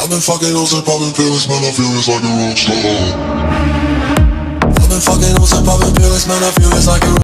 I've been fucking hoes and popping pills, man, I feel it's like a rockstar. I've been fucking hoes and popping pills, man, I feel it's like a